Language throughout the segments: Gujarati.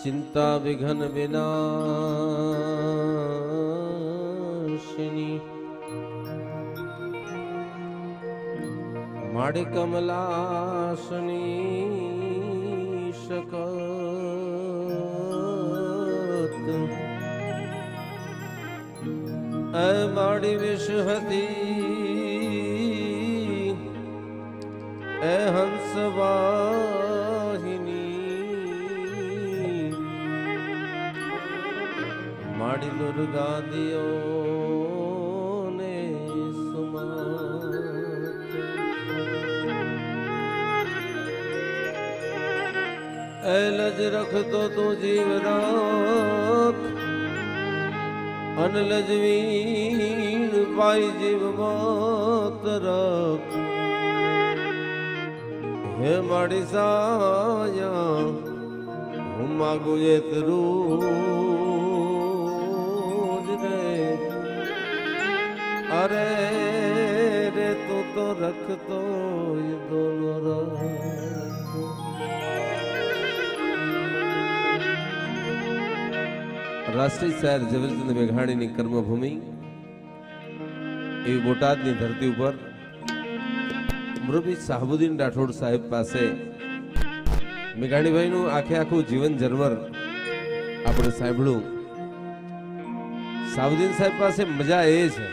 चिंता विघन विनाशिनी माड़े कमलासनी शकत ऐ माड़ी विषहती ऐ हंसवाहिनी माड़ी दुर्गा दियो ने सुमत ऐ लज रख तो तू जीव राख अनलजवीन पाई जीव मत रख हे माड़ी साया हूँ मागू ये रोज रे अरे रे तू तो रख तो ये दोनों राष्ट्रीय शहर ઝવેરચંદ મેઘાણીની કર્મભૂમિ એવી બોટાદની ધરતી ઉપર મુરબ્બી શાહબુદ્દીન રાઠોડ સાહેબ પાસે મેઘાણીભાઈનું આખે આખું જીવન જરમર આપણે સાંભળ્યું. શાહબુદ્દીન સાહેબ પાસે મજા એ છે,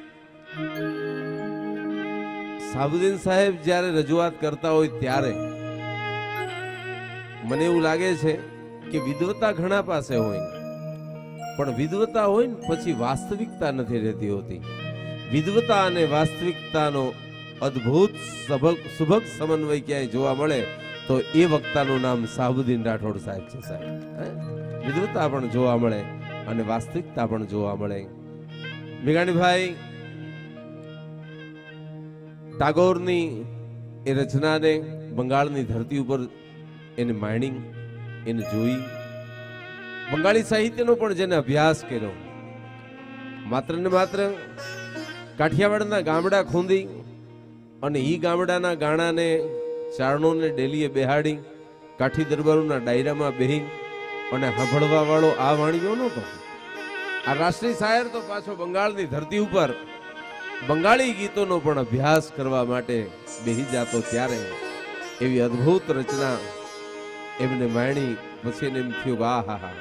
શાહબુદ્દીન સાહેબ જ્યારે રજૂઆત કરતા હોય ત્યારે મને એવું લાગે છે કે વિદ્વતા ઘણા પાસે હોય, પણ વિદ્વતા હોય ને પછી વાસ્તવિકતા નથી રહેતી હોતી. વિદ્વતા અને વાસ્તવિકતાનો અદ્ભુત સુભગ સમન્વય ક્યાંય જોવા મળે તો એ વક્તાનું નામ શાહબુદ્દીન રાઠોડ સાહેબ છે. સાહેબ વિદ્વતા પણ જોવા મળે અને વાસ્તવિકતા પણ જોવા મળે. મેઘાણીભાઈ ટાગોરની એ રચનાને બંગાળની ધરતી ઉપર એને માણી, એને જોઈ, બંગાળી સાહિત્યનો પણ જેને અભ્યાસ કર્યો, માત્ર ને માત્ર કાઠિયાવાડના ગામડા ખૂંદી અને ઈ ગામડાના ગાણાને ચારણોને ડેલીએ બેહાડી કાઠી દરબારોના ડાયરામાં બેહી અને સાંભળવા વાળો આ વાણીઓ નહોતો. આ રાષ્ટ્રીય શાયર તો પાછો બંગાળની ધરતી ઉપર બંગાળી ગીતોનો પણ અભ્યાસ કરવા માટે બેહી જાતો ત્યારે એવી અદ્ભુત રચના એમને માણી. પછી એને એમ થયું આ હા હા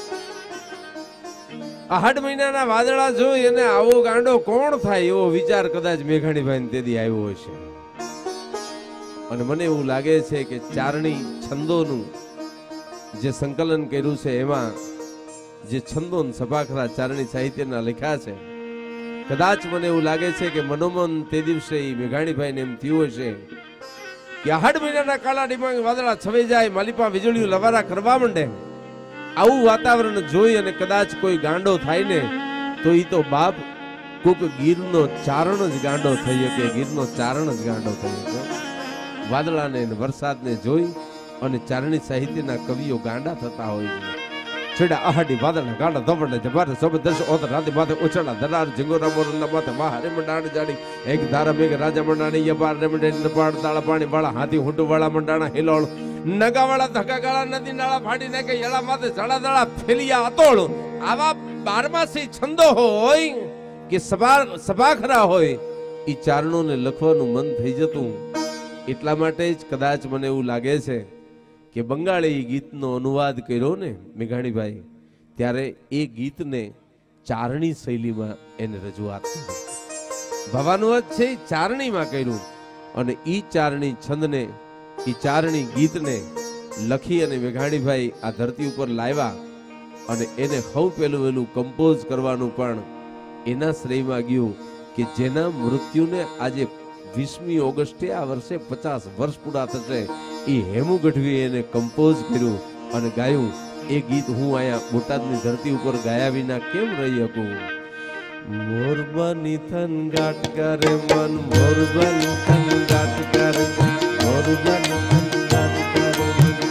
આઠ મહિનાના વાદળા જોઈ અને આવો ગાંડો કોણ થાય એવો વિચાર કદાચ મેઘાણીભાઈ તેદી આવ્યો હશે. અને મને એવું લાગે છે કે ચારણી છંદોનું જે સંકલન કર્યું છે એમાં જે છંદો સભાખરા ચારણી સાહિત્યના લખ્યા છે, કદાચ મને એવું લાગે છે કે મનોમન તે દિવસે મેઘાણીભાઈને એમ થયું હશે કે આઠ મહિનાના કાળા ડિબાંગ વાદળા છવાઈ જાય, માલિપા વીજળીઓ લવારા કરવા માંડે, આવું વાતાવરણ જોઈ અને કદાચ કોઈ ગાંડો થાય ને તો ઈ તો બાપ કોક ગીરનો ચારણ જ ગાંડો થઈ શકે, ગીરનો ચારણ જ ગાંડો થઈ શકે. વાદળાને વરસાદને જોઈ અને ચારણી સાહિત્યના કવિઓ ગાંડા થતા હોય છે. છેડા આહાડી વાદળા ગાંડા ધબડે જબારે સબદર્શ ઓત રાતે માથે ઓછડા ધરાર જંગોરા મોરલા માથે વાહરે મંડાણ જાડી એક ધારા મેઘ રાજા મંડાણી યબાર રેમડે નપાડ તાળા પાણી વાળા હાથી હુંટુ વાળા મંડાણા હિલોળ નગાવાળા ધકાગાળા નદી નાળા ફાડી નાખે યળા માથે ઝાડા દાળા ફેલિયા અતોળ. આવા બારમાસી છંદો હોય કે સભાખરા હોય ઈ ચારણોને લખવાનું મન થઈ જતું. એટલા માટે જ કદાચ મને એવું લાગે છે કે બંગાળી ગીતનો અનુવાદ કર્યો ને મેઘાણીભાઈ, ત્યારે એ ગીતને ચારણી શૈલીમાં એને રજૂઆત કરી. ભાવાનુવાદ છે ચારણીમાં કર્યું અને ઈ ચારણી છંદને ઈ ચારણી ગીતને લખી અને મેઘાણીભાઈ આ ધરતી ઉપર લાવ્યા અને એને હવ પેલું વેલું કમ્પોઝ કરવાનું પણ એના શ્રેયમાં ગયું કે જેના મૃત્યુને આજે 20મી ઓગસ્ટે આ વર્ષે 50 વર્ષ પૂરા થશે એ હેમુ ગઢવીએ એને કમ્પોઝ કર્યું અને ગાયું. એ ગીત હું અહીંયા બોટાદની ધરતી ઉપર ગાયા વિના કેમ રહી શકું. મોરબાની થન ગાટ કરે મન મોરબાની થન ગાટ કરે મોરબાની થન ગાટ કરે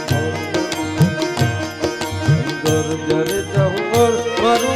ગોર જરે જહુર વરુ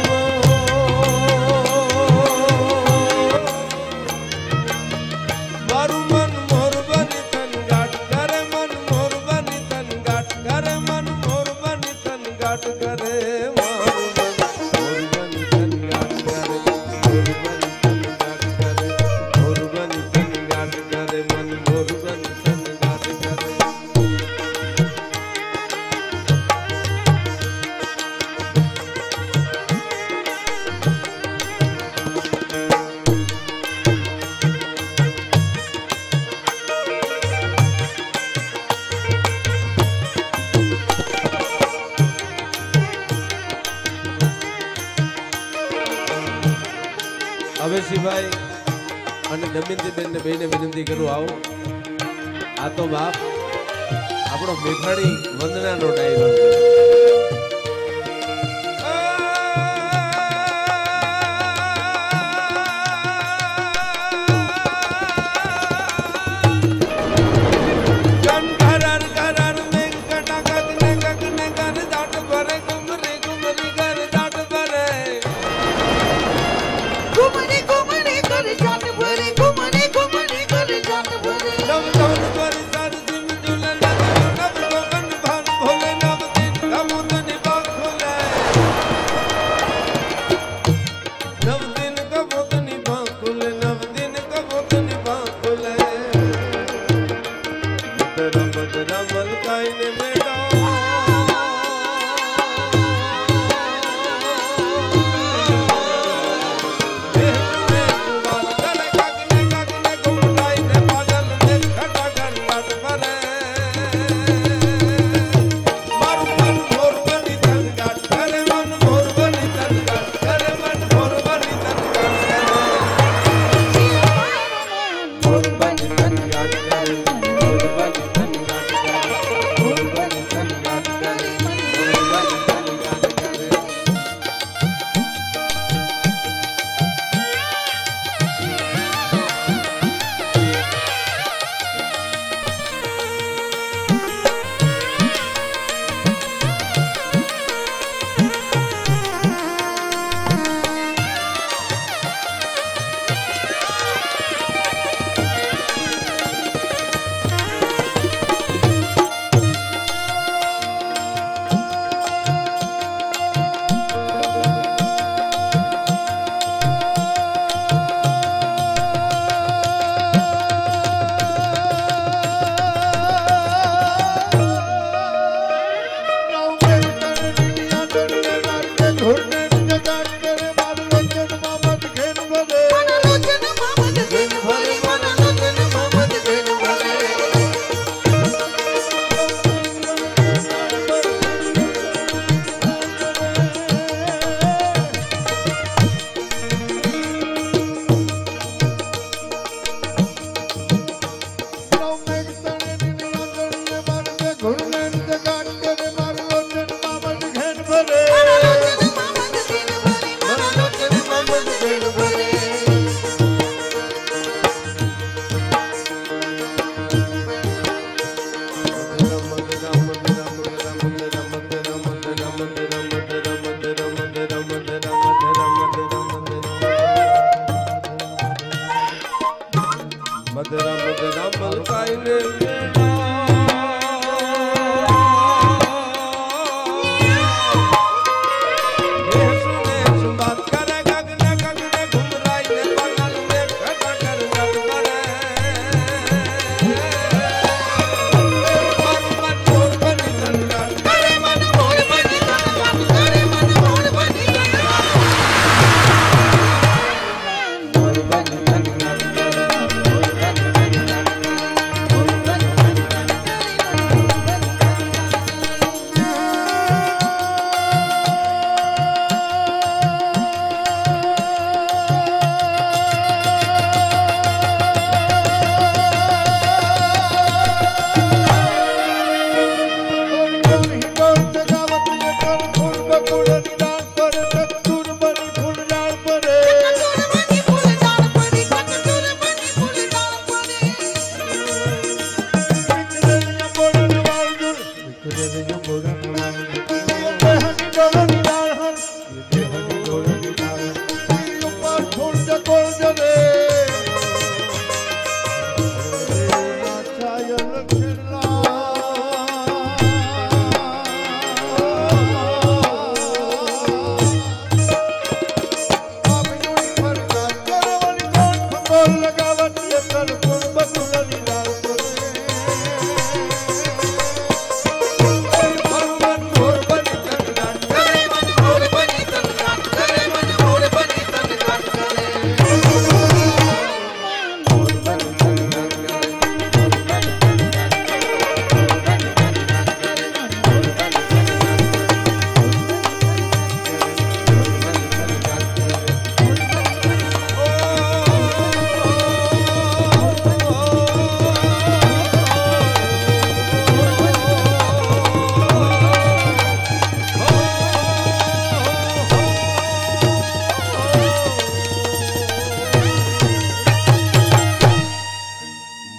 ભાઈ અને દમયંતી બેન ને બેને વિનંતી કરું આવો. આ તો બાપ આપણો મેઘાણી વંદનાનો ડાયલોગ છે.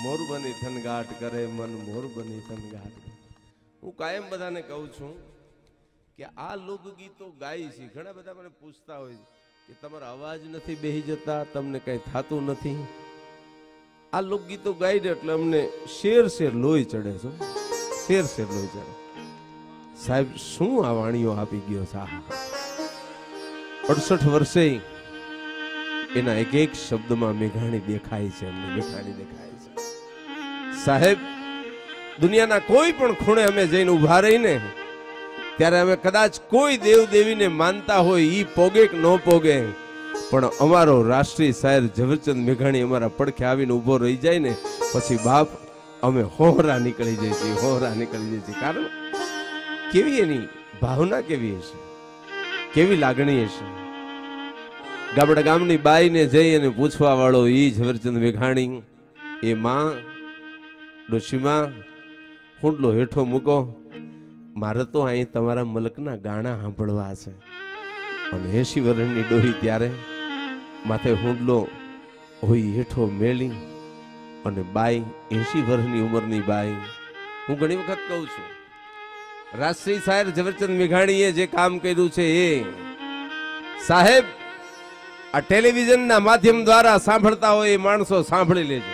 મોર બની થનગાટ કરે, મન મોર બની થનગાટ કરે. હું કાયમ બધાને કહું છું કે આ લોકગીતો ગાય છે. ઘણા બધા મને પૂછતા હોય કે તમારા અવાજ નથી બેહી જતા, તમને કઈ થતું નથી. આ લોકગીતો ગાય ને એટલે અમને શેર શેર લોહી ચડે છે, શેર શેર લોહી ચડે. સાહેબ શું આ વાણીઓ આપી ગયો છે. 68 વર્ષે એના એક એક શબ્દમાં મેઘાણી દેખાય છે, અમને મેઘાણી દેખાય છે. સાહેબ દુનિયાના કોઈ પણ ખૂણે અમે જઈને ઉભા રહીને ત્યારે અમે કદાચ કોઈ દેવ દેવીને માનતા હોય, ઈ પોગે કે ન પોગે, પણ અમારો રાષ્ટ્રીય શાયર ઝવેરચંદ મેઘાણી અમારા પડખે આવીને ઉભો રહી જાય ને પછી બાપ અમે હોહરા નીકળી જઈએ છીએ, હોહરા નીકળી જઈએ છીએ. કારણ કેવી એની ભાવના કેવી હશે, કેવી લાગણી હશે. ગામડા ગામની બાઈને જઈ અને પૂછવા વાળો ઈ ઝવેરચંદ મેઘાણી, એ માં ડોશીમાં હુંડલો હેઠો મૂકો, મારે તો અહીં તમારા મલકના ગાણા સાંભળવા છે. અને 80 વર્ષની ડોહી ત્યારે માથે હુંડલો હોય હેઠો મેલી અને બાઈ 80 વર્ષની ઉંમરની બાઈ. હું ઘણી વખત કહું છું રાષ્ટ્રીય શાયર ઝવેરચંદ મેઘાણીએ જે કામ કર્યું છે એ સાહેબ આ ટેલિવિઝનના માધ્યમ દ્વારા સાંભળતા હોય એ માણસો સાંભળી લેજો,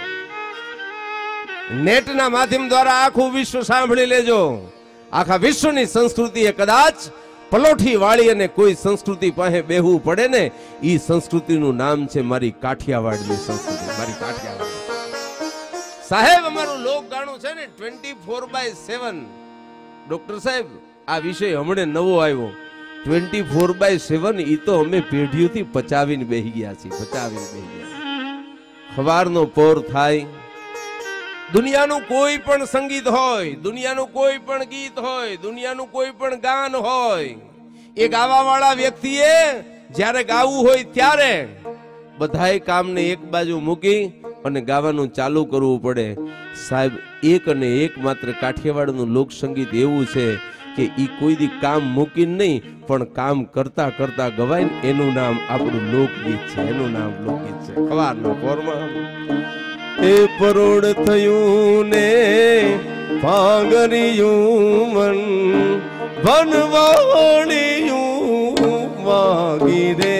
નેટના માધ્યમ દ્વારા આખું વિશ્વ સાંભળી લેજો. આખા વિશ્વની સંસ્કૃતિ એ કદાચ પલોઠી વાળી અને કોઈ સંસ્કૃતિ પાસે બેહવું પડે ને, ઈ સંસ્કૃતિનું નામ છે મારી કાઠિયાવાડની સંસ્કૃતિ, મારી કાઠિયાવાડ. સાહેબ અમારું લોક ગાણું છે ને 24/7. ડોક્ટર સાહેબ આ વિષય હમણે નવો આવ્યો, 24/7. ઈ તો અમે પેઢીઓથી પચાવીને બેહી ગયા છીએ, પચાવીને બેહી ગયા. સવારનો પોર થાય, દુનિયાનું કોઈ પણ સંગીત હોય, દુનિયાનું કોઈ પણ ગીત હોય, દુનિયાનું કોઈ પણ ગાન હોય, એ ગાવા વાળા વ્યક્તિએ જ્યારે ગાવું હોય ત્યારે બધાય કામને એક બાજુ મૂકી અને ગાવાનું ચાલુ કરવું પડે. સાહેબ એક અને એક માત્ર કાઠિયાવાડનું લોક સંગીત એવું છે કે ઈ કોઈ દી કામ મૂકીને નહીં પણ કામ કરતા કરતા ગવાય ને એનું નામ આપણું લોકગીત છે, એનું નામ લોકગીત છે. સવારના પોરમાં એ પરોડ થયું ને પાંગરિયું મન વનવાણિયું માગી રે.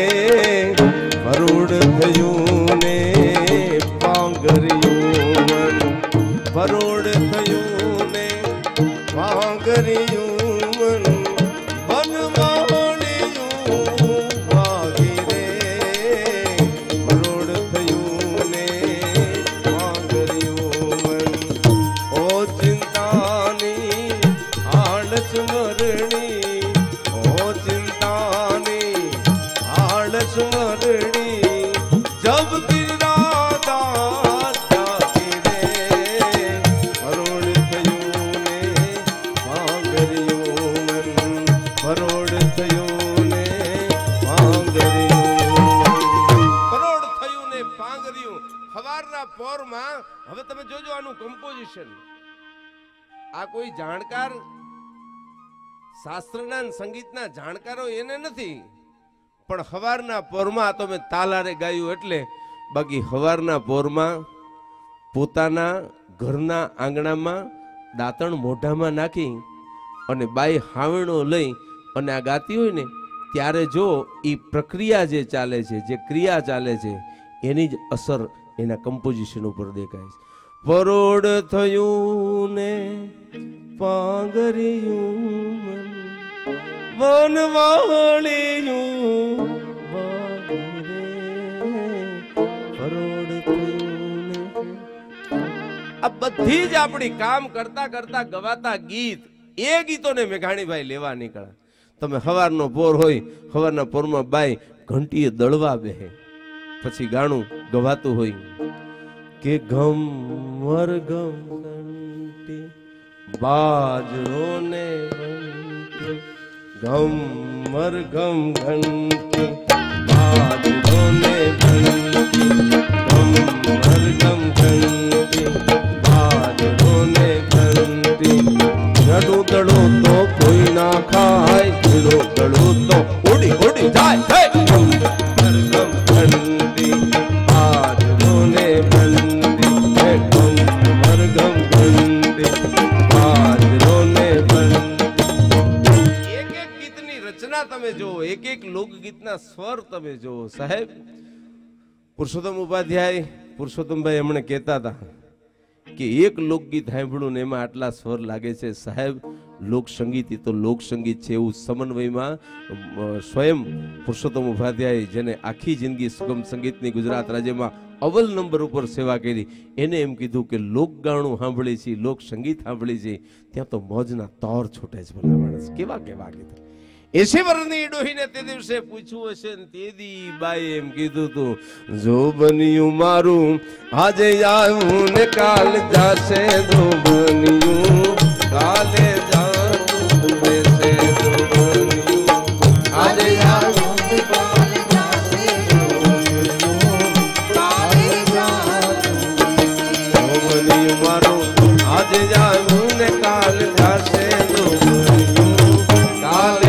પરોડ થયું ને પાંગરિયું મન, પરોડ થયું ને પાંગરિયું મન વનવાણિયું માગી રે. પરોડ થયું ને जब गिरनादार जागे रे. परोड़ थयूं ने પાંગરિયું મન, પરોડ થયું ને પાંગરિયું, પરોડ થયું ને પાંગરિયું. સવારના પોરમાં હવે તમે જોજો આનું કમ્પોઝિશન. આ કોઈ જાણકાર શાસ્ત્રના સંગીતના જાણકારો એને નથી, પણ હવારના પોરમાં તો મેં તાલારે ગાયું એટલે. બાકી હવારના પોરમાં પોતાના ઘરના આંગણામાં દાંતણ મોઢામાં નાખી અને બાઈ હાવણો લઈ અને આ ગાતી હોય ને ત્યારે જો એ પ્રક્રિયા જે ચાલે છે, જે ક્રિયા ચાલે છે, એની જ અસર એના કમ્પોઝિશન ઉપર દેખાય છે. પરોડ થયું ને પાંગરિયું વનવાણિયું પરોડ થયું ને. આ બધી જ આપણી કામ કરતા કરતા ગવાતા ગીત, એ ગીતોને મેઘાણીભાઈ લેવા નીકળ્યા. તમે સવારનો પોર હોય, સવારના પોરમાં બાઈ ઘંટીએ દળવા બેહે, પછી ગાણું ગવાતું હોય કે ઘમ મર ઘમ ઘંટી બાજરો ને ઘંટી, ઘમ મર ઘમ ઘંટી બાજરો ને ઘંટી, ઘમ મર ઘમ ઘંટી બાજરો ને ઘંટી. નડું દડું તો કોઈ ના ખાય, નડું દડું તો ઉડી ઉડી જાય. ઘમ મર ઘમ ઘંટી બાજરો ને ઘંટી, ઘમ લોકગીતના સ્વર તમે જુઓ સાહેબ. પુરુષોત્તમ ઉપાધ્યાય પુરુષોત્તમભાઈ એમણે કહેતા હતા કે એક લોકગીત સાંભળ્યું ને એમાં આટલા સ્વર લાગે છે સાહેબ. લોકસંગીત એ તો લોકસંગીત છે એવું સમન્વયમાં સ્વયં પુરુષોત્તમ ઉપાધ્યાય જેને આખી જિંદગી સુગમ સંગીતની ગુજરાત રાજ્યમાં અવ્વલ નંબર ઉપર સેવા કરી એને એમ કીધું કે લોકગાણું સાંભળી છે, લોક સંગીત સાંભળી છે ત્યાં તો મોજના તોર છૂટે છે. ભલા માણસ કેવા કેવા કીધું. 80 વર્ષની ડોહીને તે દિવસે પૂછ્યું હશે ને તેદી બાઈ એમ કીધું તું જો બન્યું મારું આજે આવું ને કાલ જાશે જો બન્યું કાલે જાતું બેસે જો બન્યું આજે આવું ને કાલ જાશે જો બન્યું કાલે જાતું બેસે જો બન્યું મારું આજે આવું ને કાલ જાશે જો બન્યું કાલે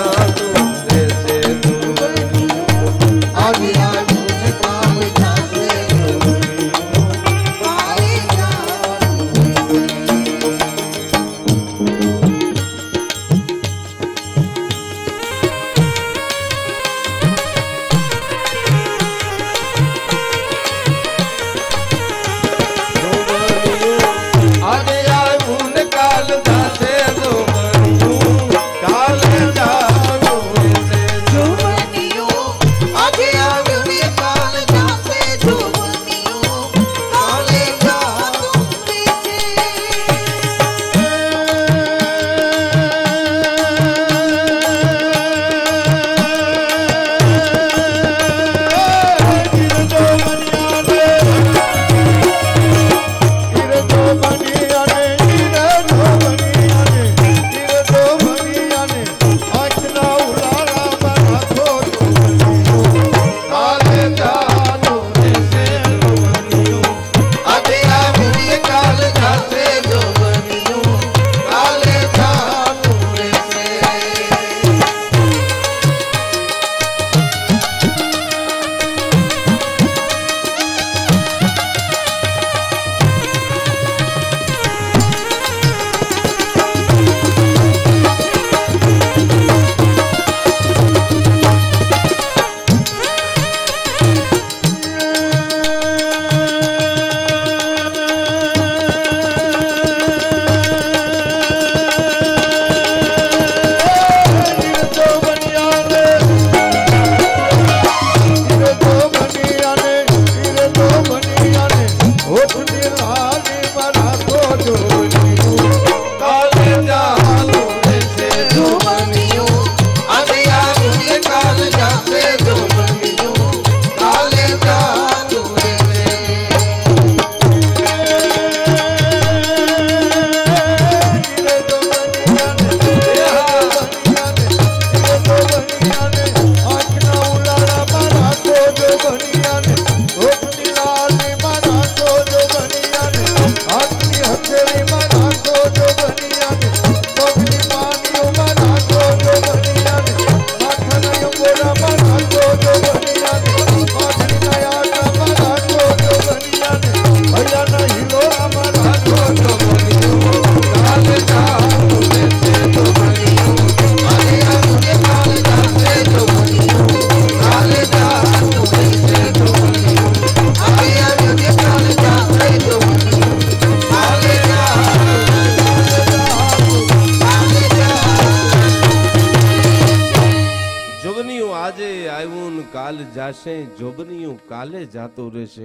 જોબનિયું કાલે જાતો રહેશે.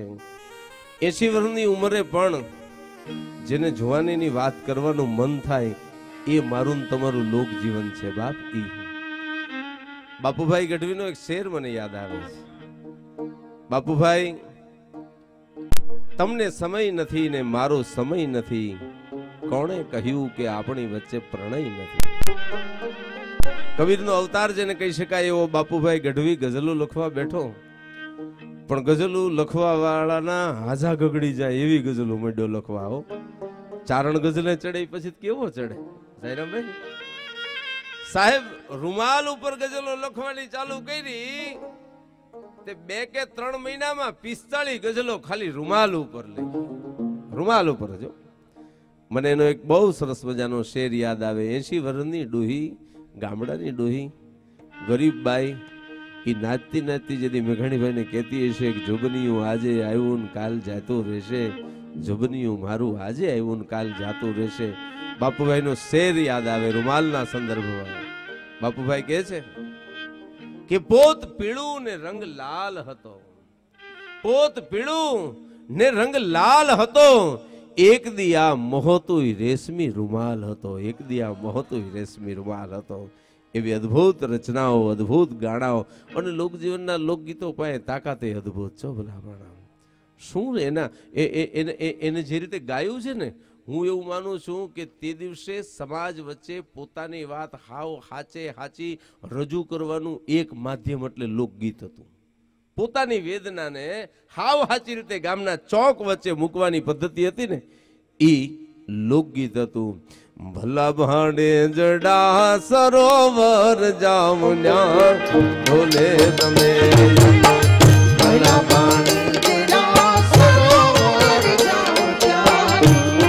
80 વર્ષની ઉંમરે પણ જેને જવાનીની વાત કરવાનું મન થાય એ મારું તમારું લોક જીવન છે બાપ. બાપુભાઈ ગઢવીનો એક શેર મને યાદ આવે છે. બાપુભાઈ, તમને સમય નથી ને મારો સમય નથી, કોણે કહ્યું કે આપણી વચ્ચે પ્રણય નથી. કબીરનો અવતાર જેને કહી શકાય એવો બાપુભાઈ ગઢવી ગઝલો લખવા બેઠો, પણ ગઝલો લખવા વાળાના હાજા ગગડી જાય એવી ગઝલો મંડ્યો લખવા. આવો ચારણ ગઝલે ચડે પછી કેવો ચડે જયરામભાઈ સાહેબ. રૂમાલ ઉપર ગઝલો લખવાની ચાલુ કરી તે 2 કે 3 મહિનામાં 45 ગઝલો ખાલી રૂમાલ ઉપર લઈ. રૂમાલ ઉપર જો. મને એનો એક બહુ સરસ મજાનો શેર યાદ આવે. 80 વર્ષની ડોહી, ગામડાની ડોહી, ગરીબ બાઈ, એ નાચતી નાચતી જદી મેઘાણીભાઈને કહેતી હશે કે જોબનિયું આજે આવ્યું ને કાલ જાતું રહેશે, જોબનિયું મારું આજે આવ્યું ને કાલ જાતું રહેશે. બાપુભાઈનો શેર યાદ આવે રૂમાલના સંદર્ભમાં. બાપુભાઈ કહે છે કે પોત પીળું ને રંગ લાલ હતો, પોત પીળું ને રંગ લાલ હતો, એક દી આ મોહતુય રેશમી રૂમાલ હતો, એક દી આ મોહતુય રેશમી રૂમાલ હતો. એવી અદ્ભુત રચનાઓ, અદ્ભુત ગાણાઓ અને લોકજીવનના લોકગીતો પાસે તાકાતે અદ્ભુત છો ભલા માણા. શું એના એને જે રીતે ગાયું છે ને, હું એવું માનું છું કે તે દિવસે સમાજ વચ્ચે પોતાની વાત હાવ હાચે હાચી રજૂ કરવાનું એક માધ્યમ એટલે લોકગીત હતું. પોતાની વેદનાને હાવ હાચી રીતે ગામના ચોક વચ્ચે મૂકવાની પદ્ધતિ હતી ને, એ લોકગીત હતું. ભલા ભાડે જડા સરોવર જામુન્યા ભોલે તમે, ભલા ભાડે જડા સરોવર જામુન્યા,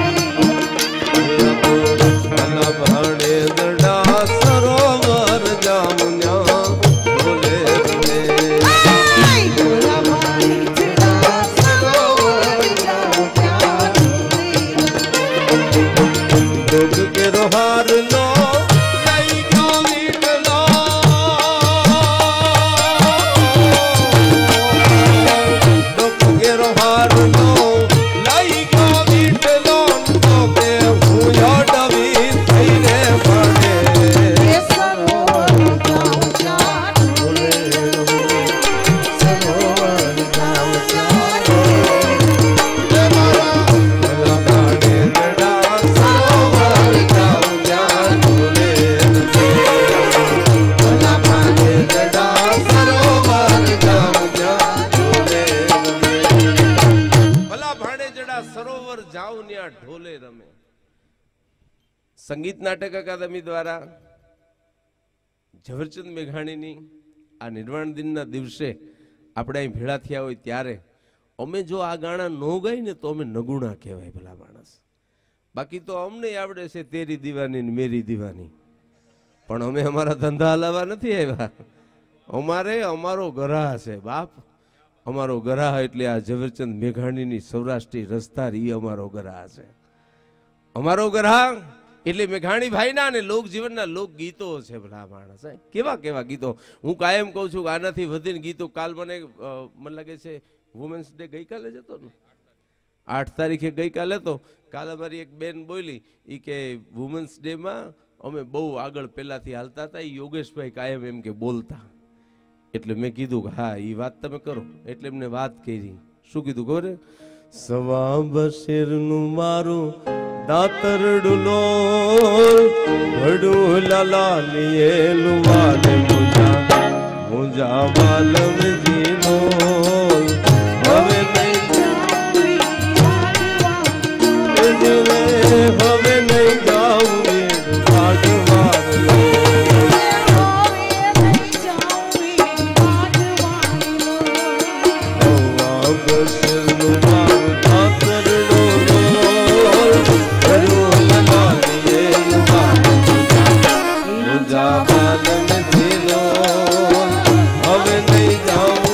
ભલા ભાડે જડા સરોવર જામુન્યા ભોલે તમે, ભલા ભાડે જડા સરોવર જામુન્યા ડોગ કેરો હાર લો લઈ ગયો વીટલો, ડોગ કેરો હાર લો લઈ ગયો વીટલો, ડોગે ભૂયો ડવી થઈને પડે સરોવર જાઉં ચાર ભોલે સરોવર જાઉં ચાર સરોવર જાઉં ન્યા ઢોલે રમે. સંગીત નાટક અકાદમી દ્વારા ઝવેરચંદ મેઘાણીની આ નિર્વાણ દિનના દિવસે આપણે અહીં ભેળા થયા હોય ત્યારે અમે જો આ ગાણા ન ગાય ને તો અમે નગુણા કહેવાય ભલા માણસ. બાકી તો અમને આવડે છે તેરી દીવાની ને મેરી દીવાની, પણ અમે અમારા ધંધા હલાવવા નથી આવ્યા. અમારે અમારો ગરાહ છે બાપ, અમારો ગરાહ એટલે આ ઝવેરચંદ મેઘાણીની સૌરાષ્ટ્રી રસ્તાર, એ અમારો ગરાહ છે. અમારો ગરાહ એટલે મેઘાણી ભાઈના અને લોકજીવનના લોકગીતો છે ભલા માણસ. કેવા કેવા ગીતો! હું કાયમ કહું છું કે આનાથી વધીને ગીતો. કાલ મને લાગે છે વુમેન્સ ડે ગઈકાલે જ હતો ને, 8 તારીખે ગઈકાલે તો. કાલે અમારી એક બેન બોલી એ કે વુમેન્સ ડેમાં અમે બહુ આગળ પહેલાથી હાલતા હતા, એ યોગેશભાઈ કાયમ એમ કે બોલતા. એટલે મેં કીધું કે હા એ વાત તમે કરો. એટલે એમને વાત કરી. શું કીધું ખબર? સવા બશેરનું મારું દાતરડું લો વડું લાલીએલું વાલે મુજા મુજા વાલમ જીનો હવે નહીં જાઉં ભાગવાર લો હવે નહીં જાઉં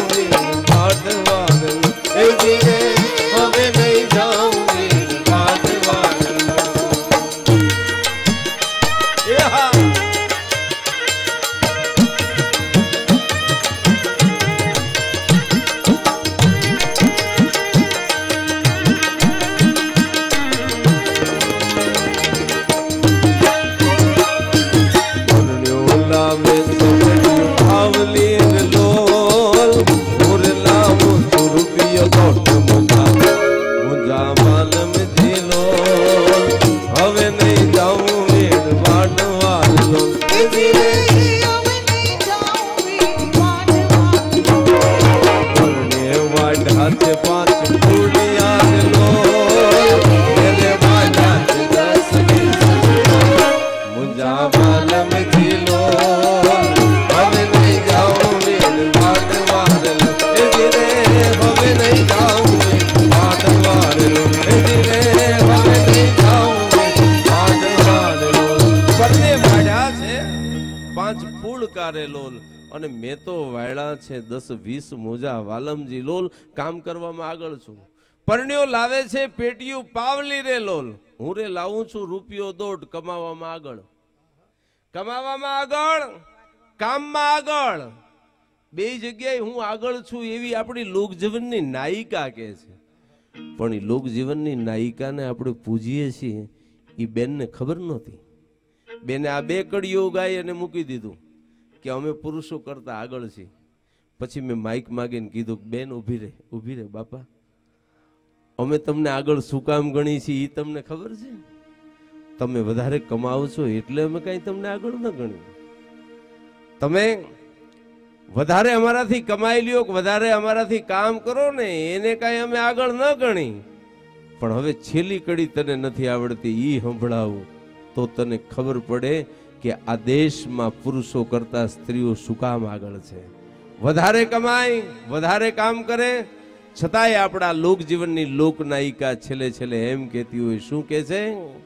ચમત્કારે લોલ, અને મેં તો વાયડા છે 10-20 મોજા વાલમજી લોલ, કામ કરવામાં આગળ છું. પરણ્યો લાવે છે પેટીયું પાવલી રે લોલ, હું રે લાવું છું રૂપિયો દોઢ, કમાવામાં આગળ, કમાવામાં આગળ, કામમાં આગળ, બે જગ્યાએ હું આગળ છું એવી આપણી લોકજીવનની નાયિકા કહે છે. પણ એ લોકજીવનની નાયિકાને આપણે પૂજીએ છીએ એ બેનને ખબર નહોતી. બેને આ 2 કડીઓ ગાઈ અને મૂકી દીધું કે અમે પુરુષો કરતા આગળ છીએ. પછી મેં માઇક માગીને કીધું કે બેન ઊભી રહે બાપા, અમે તમને આગળ શું કામ ગણી છીએ એ તમને ખબર છે? તમે વધારે કમાવો છો એટલે અમે કઈ તમને આગળ ન ગણી. તમે વધારે અમારાથી કમાઈ લ્યો, વધારે અમારાથી કામ કરો ને એને કઈ અમે આગળ ન ગણી. પણ હવે છેલ્લી કડી તને નથી આવડતી ઈ સંભળાવું તો તને ખબર પડે કે આ દેશમાં પુરુષો કરતા સ્ત્રીઓ શું કામ આગળ છે. વધારે કમાય, વધારે કામ કરે, છતાંય આપણા લોકજીવનની લોકનાયિકા છેલ્લે છેલ્લે એમ કહેતી હોય, શું કે છે?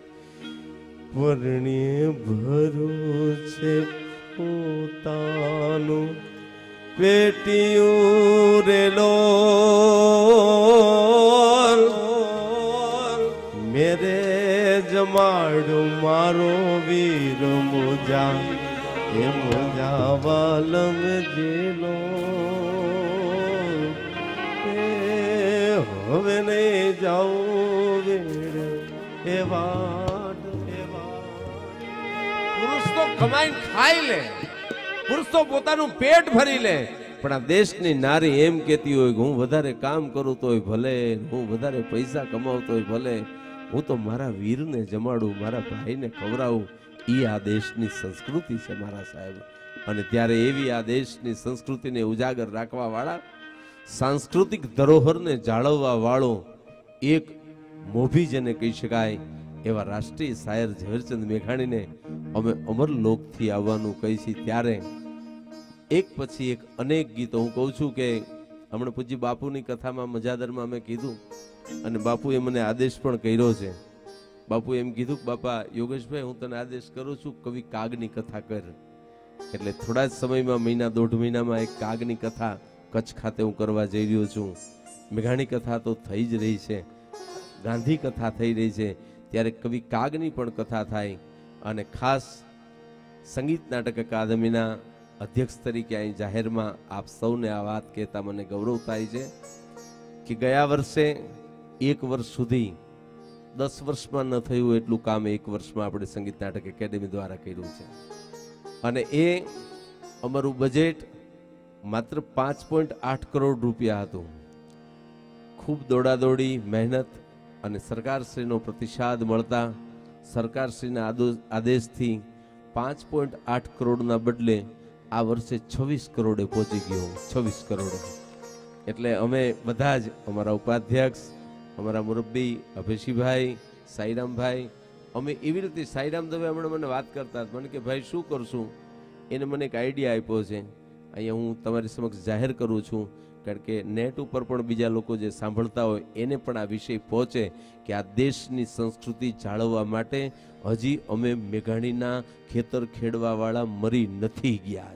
પરણીએ ભરું છે પોતાનું પેટીયું રે લોલ, મેરે જમાડું મારો વીર મોજા, એ મોજા વાલમ જેલો, હવે નહીં જાઉં વેડે એ વાટ. પુરુષ તો કમાઈને ખાઈ લે, પુરુષ તો પોતાનું પેટ ભરી લે, પણ આ દેશની નારી એમ કહેતી હોય કે હું વધારે કામ કરું તોય ભલે, હું વધારે પૈસા કમાવતો હોય ભલે, હું તો મારા વીરને જમાડું, મારા ભાઈને ખવડાવું. એ આ દેશની સંસ્કૃતિ છે મારા સાહેબ. અને ત્યારે એવી આ દેશની સંસ્કૃતિને ઉજાગર રાખવા વાળા, સાંસ્કૃતિક ધરોહરને જાળવવા વાળો એક મોભી જેને કહી શકાય એવા રાષ્ટ્રીય શાયર ઝવેરચંદ મેઘાણીને અમે અમરલોકથી આવવાનું કહી છીએ. ત્યારે એક પછી એક અનેક ગીતો, હું કહું છું કે હમણાં પૂજ્ય બાપુની કથામાં મજાદરમાં અમે કીધું અને બાપુએ મને આદેશ પણ કર્યો છે. બાપુ એમ કીધું કે બાપા યોગેશભાઈ હું તને આદેશ કરું છું કવિ કાગની કથા કર. એટલે થોડા જ સમયમાં, મહિના 1.5 મહિનામાં એક કાગની કથા કચ્છ ખાતે હું કરવા જઈ રહ્યો છું. મેઘાણી કથા તો થઈ જ રહી છે, ગાંધી કથા થઈ રહી છે, ત્યારે કવિ કાગની પણ કથા થાય. અને ખાસ સંગીત નાટક અકાદમીના અધ્યક્ષ તરીકે અહીં જાહેરમાં આપ સૌને આ વાત કહેતા મને ગૌરવ થાય છે કે ગયા વર્ષે 1 વર્ષ સુધી 10 વર્ષમાં ન થયું એટલું કામ 1 વર્ષમાં આપણે સંગીત નાટક એકેડેમી દ્વારા કર્યું છે. અને એ અમારું બજેટ માત્ર 5.8 કરોડ રૂપિયા હતું. ખૂબ દોડાદોડી, મહેનત અને સરકારશ્રીનો પ્રતિસાદ મળતા સરકારશ્રીના આદેશથી 5.8 કરોડના બદલે આ વર્ષે 26 કરોડે પહોંચી ગયો. 26 કરોડે. એટલે અમે બધા જ, અમારા ઉપાધ્યક્ષ, અમારા મુરબ્બી અભેશીભાઈ, સાઈરામભાઈ, અમે એવી રીતે, સાઈરામ દવે હમણાં મને વાત કરતા હતા, મને કે ભાઈ શું કરશું? એને મને એક આઈડિયા આપ્યો છે, અહીંયા હું તમારી સમક્ષ જાહેર કરું છું, કારણ કે નેટ ઉપર પણ બીજા લોકો જે સાંભળતા હોય એને પણ આ વિષય પહોંચે કે આ દેશની સંસ્કૃતિ જાળવવા માટે હજી અમે મેઘાણીના ખેતર ખેડવાવાળા મરી નથી ગયા.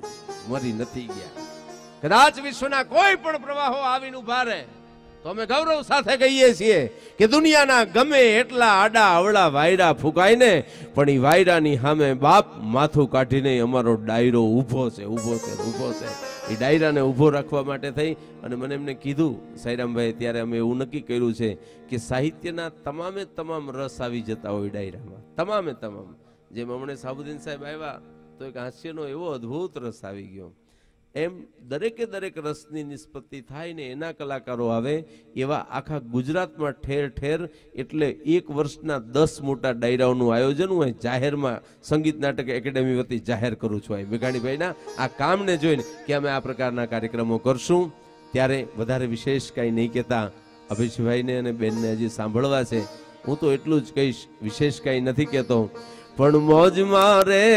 કદાચ વિશ્વના કોઈ પણ પ્રવાહો આવીને ઉભા રહે તો અમે ગૌરવ સાથે કહીએ છીએ કે દુનિયાના ગમે એટલા આડા અવળા વાયરા ફૂંકાય ને, પણ એ વાયરાની સામે બાપ માથું કાઢીને અમારો ડાયરો ઊભો છે. એ ડાયરાને ઊભો રાખવા માટે થઈ અને મને એમને કીધું સાઈરામભાઈ, ત્યારે અમે એવું નક્કી કર્યું છે કે સાહિત્યના તમામ રસ આવી જતા હોય ડાયરામાં, તમામ. જેમ હમણાં સાબુદ્દીન સાહેબ આવ્યા તો એક હાસ્યનો એવો અદ્ભુત રસ આવી ગયો, એમ દરેકે દરેક રસની નિષ્પત્તિ થાય ને એના કલાકારો આવે. એવા આખા ગુજરાતમાં ઠેર ઠેર, એટલે 1 વર્ષના 10 મોટા ડાયરાઓનું આયોજન હું જાહેરમાં સંગીત નાટક એકેડેમી વતી જાહેર કરું છું. મેઘાણીભાઈના આ કામને જોઈને કે અમે આ પ્રકારના કાર્યક્રમો કરશું. ત્યારે વધારે વિશેષ કાંઈ નહીં કહેતા, અભિષભાઈને અને બેનને હજી સાંભળવા છે. હું તો એટલું જ કહીશ, વિશેષ કાંઈ નથી કહેતો, પણ મોજમાં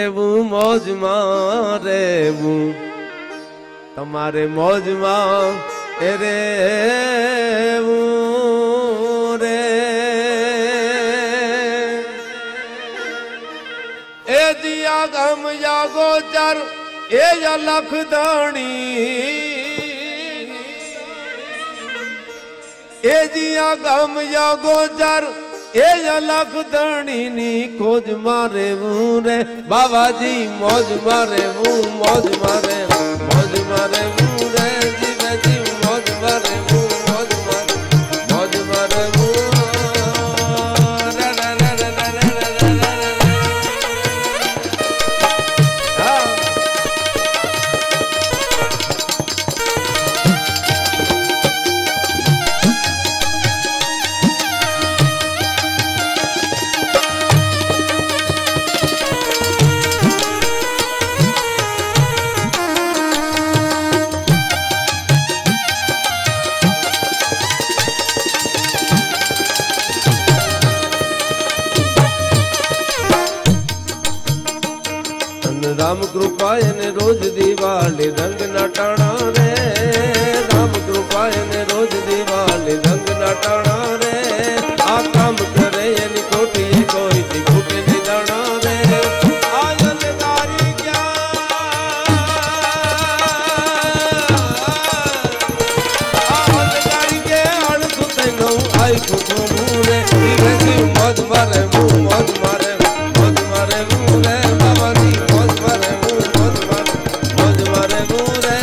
રહેવું તમારે મોજમાં રહેવું રે. એ જીયા ગમ યા ગોચર એ લખ દાણી એ જીયા ગામ યા ગોજર એ લખ દાણી ની ખોજ મારે રે બાબાજી મોજ મારે મોજ મારે રે જીવે જીવ મોજ મારે મોજ મારે राम कृपाय ने रोज दिवाली रंग नटाणा रे राम कृपाय ने रोज दिवाली रंग नटाणा रे आ काम करे यानी कोटी कोई थी फूटे नहीं दाना रे आयल गारी क्या आयल गारी के अड़ सुते नो आई खुशो मुरे इवेसी मौज मारे मौज मारे रे बाबा जी मौज मारे मुरे